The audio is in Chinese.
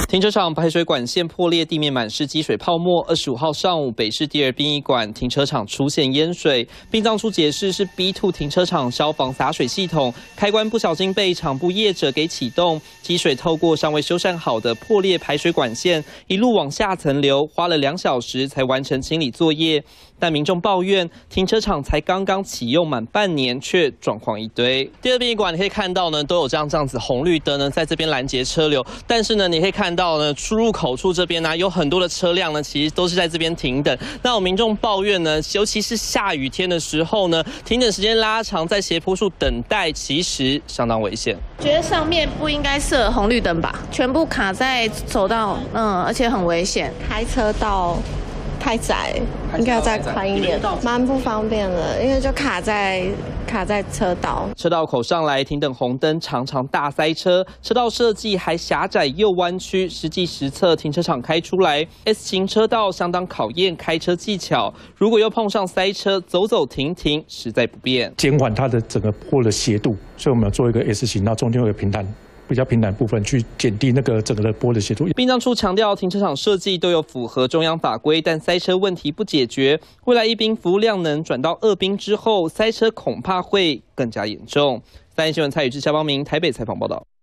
停车场排水管线破裂，地面满是积水泡沫。25号上午，北市第二殡仪馆停车场出现淹水，殡葬处解释是 B2 停车场消防洒水系统开关不小心被场部业者给启动，积水透过尚未修缮好的破裂排水管线一路往下层流，花了2小时才完成清理作业。但民众抱怨，停车场才刚刚启用满半年，却状况一堆。第二殡仪馆你可以看到呢，都有这样子红绿灯呢，在这边拦截车流，但是呢，你可以看到呢，出入口处这边呢，有很多的车辆呢，其实都是在这边停等。那有民众抱怨呢，尤其是下雨天的时候呢，停等时间拉长，在斜坡处等待，其实相当危险。 觉得上面不应该设红绿灯吧，全部卡在走道，而且很危险， 开车道太窄，应该要再宽一点，蛮不方便的，因为就卡在车道。 车道口上来停等红灯，常常大塞车，车道设计还狭窄又弯曲，实际实测停车场开出来 S 型车道相当考验开车技巧，如果又碰上塞车，走走停停实在不便。 减缓它的整个坡的斜度，所以我们要做一个 S 型，然后中间会有平坦。比较平坦部分去减低那个整个的坡的斜度。 殡葬处强调，停车场设计都有符合中央法规，但塞车问题不解决，未来1兵服务量能转到2兵之后，塞车恐怕会更加严重。3立新闻蔡宇智、肖邦明台北采访报道。